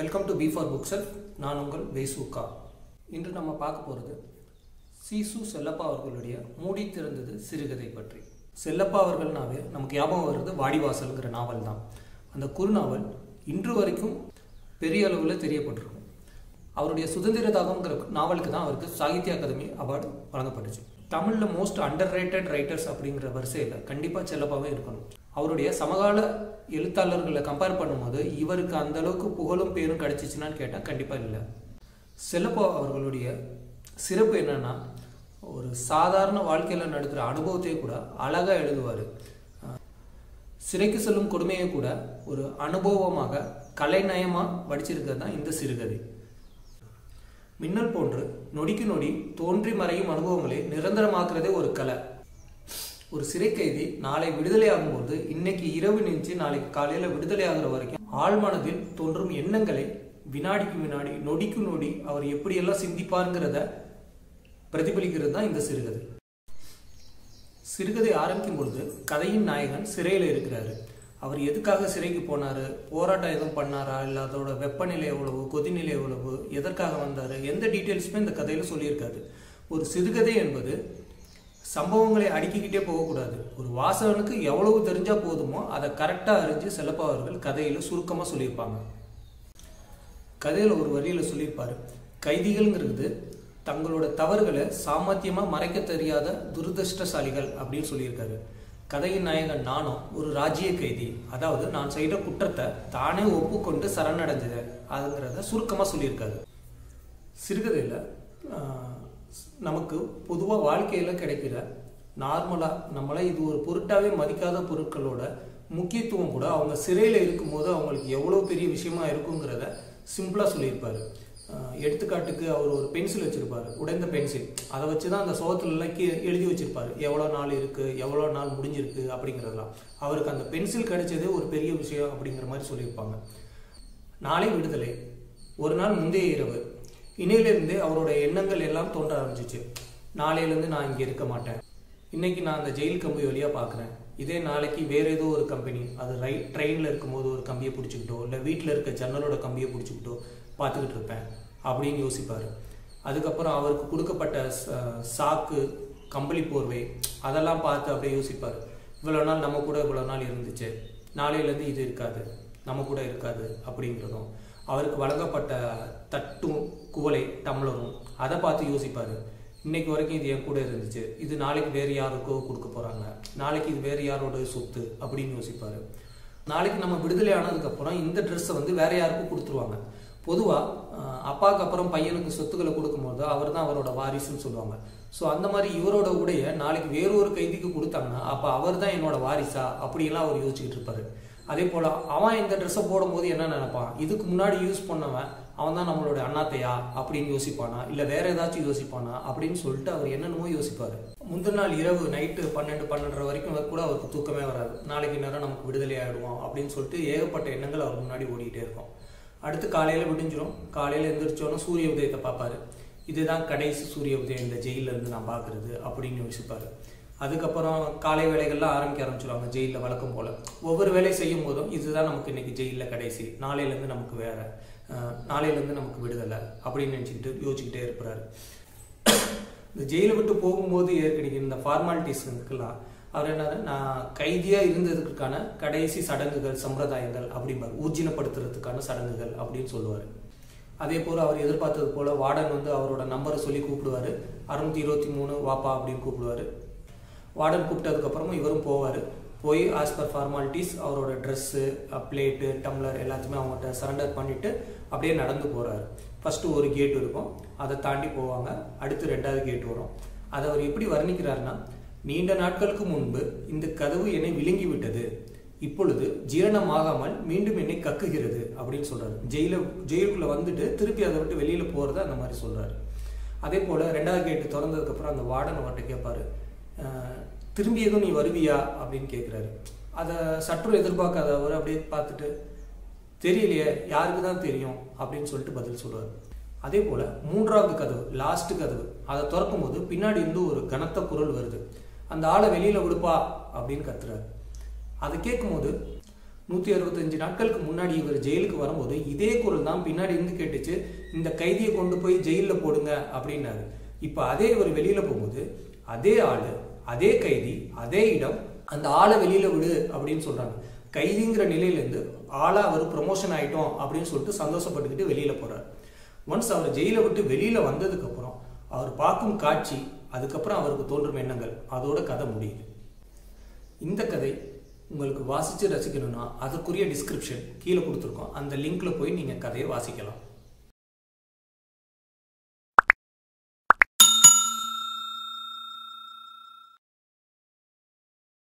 Welcome to B for bookshelf. நான் உங்கள் வேசுகா. இன்று நம்ம பார்க்க போகிறது சீசு செல்லப்பா அவர்களுடைய மூடி திறந்தது சிறுகதை பற்றி. செல்லப்பா அவர்கள்னாவே நமக்கு ஞாபகம் வருது வாடிவாசல்ங்கிற நாவல் தான். அந்த குறுநாவல் இன்று வரைக்கும் பெரிய அளவில் தெரியப்பட்டிருக்கும். அவருடைய சுதந்திர தாகம்ங்கிற நாவலுக்கு தான் அவருக்கு சாகித்ய அகாதமி அவார்டு வழங்கப்பட்டுச்சு. தமிழில் மோஸ்ட் அண்டர் ரேட்டட் ரைட்டர்ஸ் அப்படிங்கிற வரிசையில் கண்டிப்பாக செல்லப்பாவே இருக்கணும். அவருடைய சமகால எழுத்தாளர்களை கம்பேர் பண்ணும்போது இவருக்கு அந்த அளவுக்கு புகழும் பேரும் கிடைச்சிச்சுன்னான்னு கேட்டால் கண்டிப்பாக இல்லை. செல்லப்பா அவர்களுடைய சிறப்பு என்னன்னா, ஒரு சாதாரண வாழ்க்கையில் நடத்துகிற அனுபவத்தை கூட அழகாக எழுதுவார். சிறைக்கு செல்லும் கொடுமையை கூட ஒரு அனுபவமாக கலைநயமாக வடிச்சிருக்கிறது தான் இந்த சிறுகதை. மின்னல் போன்று நொடிக்கு நொடி தோன்றி மறையும் அனுபவங்களை நிரந்தரமாக்குறதே ஒரு கலை. ஒரு சிறை கைதி நாளை விடுதலை ஆகும்போது இன்னைக்கு இரவு நின்று நாளைக்கு காலையில் விடுதலை ஆகிற வரைக்கும் ஆழ்மனதில் தோன்றும் எண்ணங்களை வினாடிக்கு வினாடி நொடிக்கு நொடி அவர் எப்படியெல்லாம் சிந்திப்பாருங்கிறத பிரதிபலிக்கிறது தான் இந்த சிறுகதை. சிறுகதை ஆரம்பிக்கும் பொழுது கதையின் நாயகன் சிறையில் இருக்கிறாரு. அவர் எதுக்காக சிறைக்கு போனார், போராட்டம் எதுவும் பண்ணாரா, இல்லை அதோட வெப்பநிலை எவ்வளவு, கொதிநிலை எவ்வளவு, எதற்காக வந்தார், எந்த டீட்டெயில்ஸுமே இந்த கதையில் சொல்லியிருக்காது. ஒரு சிறுகதை என்பது சம்பவங்களை அடுக்கிக்கிட்டே போகக்கூடாது. ஒரு வாசகனுக்கு எவ்வளவு தெரிஞ்சால் போதுமோ அதை கரெக்டாக அறிஞ்சு செல்லப்பா அவர்கள் கதையில் சுருக்கமாக சொல்லியிருப்பாங்க. கதையில் ஒரு வரியில் சொல்லியிருப்பார், கைதிகள்ங்கிறது தங்களோட தவறுகளை சாமர்த்தியமாக மறைக்க தெரியாத துரதிருஷ்டசாலிகள் அப்படின்னு சொல்லியிருக்காரு. கதையின் நாயகன் நானும் ஒரு ராஜ்ய கைதி, அதாவது நான் செய்கிற குற்றத்தை தானே ஒப்புக்கொண்டு சரணடைஞ்சது அதுங்கிறத சுருக்கமாக சொல்லியிருக்காரு. சிறுகதையில் நமக்கு பொதுவாக வாழ்க்கையில் கிடைக்கிற நார்மலாக நம்மளை இது ஒரு பொருட்டாவே மதிக்காத பொருட்களோட முக்கியத்துவம் கூட அவங்க சிறையில் இருக்கும்போது அவங்களுக்கு எவ்வளோ பெரிய விஷயமா இருக்குங்கிறத சிம்பிளாக சொல்லியிருப்பார். எடுத்துக்காட்டுக்கு அவர் ஒரு பென்சில் வச்சுருப்பார், உடைந்த பென்சில். அதை வச்சு தான் அந்த சோகத்துலலாம் எழுதி வச்சுருப்பார், எவ்வளோ நாள் இருக்குது, எவ்வளோ நாள் முடிஞ்சிருக்கு அப்படிங்கிறதெல்லாம். அவருக்கு அந்த பென்சில் கிடைச்சதே ஒரு பெரிய விஷயம் அப்படிங்கிற மாதிரி சொல்லியிருப்பாங்க. நாளை விடுதலை. ஒரு நாள் முந்தைய இரவு இணையிலிருந்தே அவரோட எண்ணங்கள் எல்லாம் தோன்ற ஆரம்பிச்சிச்சு. நாளையிலேருந்து நான் இங்கே இருக்க மாட்டேன், இன்னைக்கு நான் அந்த ஜெயில் கம்பி வழியாக பார்க்குறேன், இதே நாளைக்கு வேறு ஏதோ ஒரு கம்பெனி, அது ட்ரெயினில் இருக்கும்போது ஒரு கம்பியை பிடிச்சிக்கிட்டோ இல்லை வீட்டில் இருக்க ஜன்னலோட கம்பியை பிடிச்சிக்கிட்டோ பார்த்துக்கிட்டு இருப்பேன் அப்படின்னு யோசிப்பார். அதுக்கப்புறம் அவருக்கு கொடுக்கப்பட்ட சாக்கு, கம்பளி போர்வை அதெல்லாம் பார்த்து அப்படியே யோசிப்பார். இவ்வளோ நாள் நம்ம கூட இவ்வளோ நாள் இருந்துச்சு, நாளையிலேருந்து இது இருக்காது, நம்ம கூட இருக்காது அப்படிங்கிறதும். அவருக்கு வழங்கப்பட்ட தட்டும் குவளை டம்ளரும் அதை பார்த்து யோசிப்பார். இன்னைக்கு வரைக்கும் இது என் கூட இருந்துச்சு, இது நாளைக்கு வேறு யாருக்கோ கொடுக்க போகிறாங்க, நாளைக்கு இது வேறு யாரோட சொத்து அப்படின்னு யோசிப்பார். நாளைக்கு நம்ம விடுதலை ஆனதுக்கப்புறம் இந்த ட்ரெஸ்ஸை வந்து வேற யாருக்கும் கொடுத்துருவாங்க. பொதுவாக அப்பாவுக்கு அப்புறம் பையனுக்கு சொத்துக்களை கொடுக்கும்போது அவர் தான் அவரோட வாரிசுன்னு சொல்லுவாங்க. ஸோ அந்த மாதிரி இவரோட உடைய நாளைக்கு வேறு ஒரு கைதிக்கு கொடுத்தாங்கன்னா அப்போ அவர் தான் என்னோட வாரிசா அப்படியெல்லாம் அவர் யோசிச்சுக்கிட்டு இருப்பாரு. அதே போல் அவன் இந்த ட்ரெஸ்ஸை போடும்போது என்ன நினைப்பான், இதுக்கு முன்னாடி யூஸ் பண்ணவன் அவன் தான் நம்மளோட அண்ணாத்தையா அப்படின்னு யோசிப்பானா, இல்லை வேற ஏதாச்சும் யோசிப்பானா அப்படின்னு சொல்லிட்டு அவர் என்னென்னமோ யோசிப்பார். முந்தின நாள் இரவு நைட்டு 12-12:30 வரைக்கும் கூட அவருக்கு தூக்கமே வராது. நாளைக்கு நேரம் நமக்கு விடுதலை ஆகிடுவோம் அப்படின்னு சொல்லிட்டு ஏகப்பட்ட எண்ணங்கள் அவர் முன்னாடி ஓடிக்கிட்டே இருக்கும். அடுத்து காலையில் விடிஞ்சிடும். காலையில் எழுந்திரிச்சோன்னா சூரிய உதயத்தை பார்ப்பாரு. இதுதான் கடைசி சூரிய உதயம் இந்த ஜெயிலிருந்து நான் பார்க்குறது அப்படின்னு யோசிப்பார். அதுக்கப்புறம் காலை வேலைகள்லாம் ஆரம்பிச்சிருவாங்க ஜெயிலில் வழக்கம் போல். ஒவ்வொரு வேலை செய்யும் போதும் இதுதான் நமக்கு இன்னைக்கு ஜெயிலில் கடைசி, நாளையிலேருந்து நமக்கு வேற, நாளையிலேருந்து நமக்கு விடுதலை அப்படின்னு நினச்சிக்கிட்டு யோசிச்சுக்கிட்டே இருக்கிறாரு. இந்த ஜெயிலை விட்டு போகும்போது ஏற்கனவே இந்த ஃபார்மாலிட்டிஸ்க்கெல்லாம் அவர் என்ன, நான் கைதியாக இருந்ததுக்கான கடைசி சடங்குகள் சம்பிரதாயங்கள் அப்படிம்பார், ஊர்ஜினப்படுத்துறதுக்கான சடங்குகள் அப்படின்னு சொல்லுவார். அதே போல் அவர் எதிர்பார்த்தது போல் வார்டன் வந்து அவரோட நம்பரை சொல்லி கூப்பிடுவார், 623 வாப்பா அப்படின்னு கூப்பிடுவார். வார்டன் கூப்பிட்டதுக்கப்புறமும் இவரும் போவார். போய் ஆஸ் பர் ஃபார்மாலிட்டிஸ் அவரோட ட்ரெஸ்ஸு, பிளேட்டு, டம்ளர் எல்லாத்தையுமே அவங்கள்ட்ட சரண்டர் பண்ணிவிட்டு அப்படியே நடந்து போகிறாரு. ஃபஸ்ட்டு ஒரு கேட் இருக்கும், அதை தாண்டி போவாங்க. அடுத்து 2வது கேட் வரும். அதை அவர் எப்படி வர்ணிக்கிறாருன்னா, நீண்ட நாட்களுக்கு முன்பு இந்த கதவு என்னை விழுங்கி விட்டது, இப்பொழுது ஜீரணமாகாமல் மீண்டும் என்னை கக்குகிறது அப்படின்னு சொல்றாரு. ஜெயிலுக்குள்ள வந்துட்டு திருப்பி அதை விட்டு வெளியில போறத அந்த மாதிரி சொல்றாரு. அதே போல 2வது கேட்டு திறந்ததுக்கு அப்புறம் அந்த வார்டன் அவர்கிட்ட கேட்பாரு, திரும்பி எதுவும் நீ வருவியா அப்படின்னு கேட்குறாரு. அதை சற்று எதிர்பார்க்காத அவர் அப்படியே பார்த்துட்டு, தெரியலையே, யாருக்கு தான் தெரியும் அப்படின்னு சொல்லிட்டு பதில் சொல்லுவார். அதே போல 3வது கதவு, லாஸ்ட் கதவு, அதை திறக்கும் போது பின்னாடி இருந்து ஒரு கனத்த குரல் வருது, அந்த ஆளை வெளியில விடுப்பா அப்படின்னு கத்துறாரு. அதை கேட்கும்போது 165 நாட்களுக்கு முன்னாடி இவர் ஜெயிலுக்கு வரும்போது இதே குரல் தான் பின்னாடி இருந்து கேட்டுச்சு, இந்த கைதியை கொண்டு போய் ஜெயிலில் போடுங்க அப்படின்னாரு. இப்போ அதே இவர் வெளியில போகும்போது அதே ஆளு, அதே கைதி, அதே இடம், அந்த ஆளை வெளியில விடு அப்படின்னு சொல்றாங்க. கைதிங்கிற நிலையிலேருந்து ஆளா அவர் ப்ரொமோஷன் ஆயிட்டோம் அப்படின்னு சொல்லிட்டு சந்தோஷப்பட்டுக்கிட்டு வெளியில போறாரு. ஒன்ஸ் அவர் ஜெயிலை விட்டு வெளியில வந்ததுக்கு அப்புறம் அவர் பார்க்கும் காட்சி, அதுக்கப்புறம் அவருக்கு தோன்றும் எண்ணங்கள், அதோட கதை முடியுது. இந்த கதை உங்களுக்கு வாசிச்சு ரசிக்கணும்னா அதற்குரிய டிஸ்கிரிப்ஷன் கீழே கொடுத்துருக்கோம். அந்த லிங்க்ல போய் நீங்க கதையை வாசிக்கலாம்.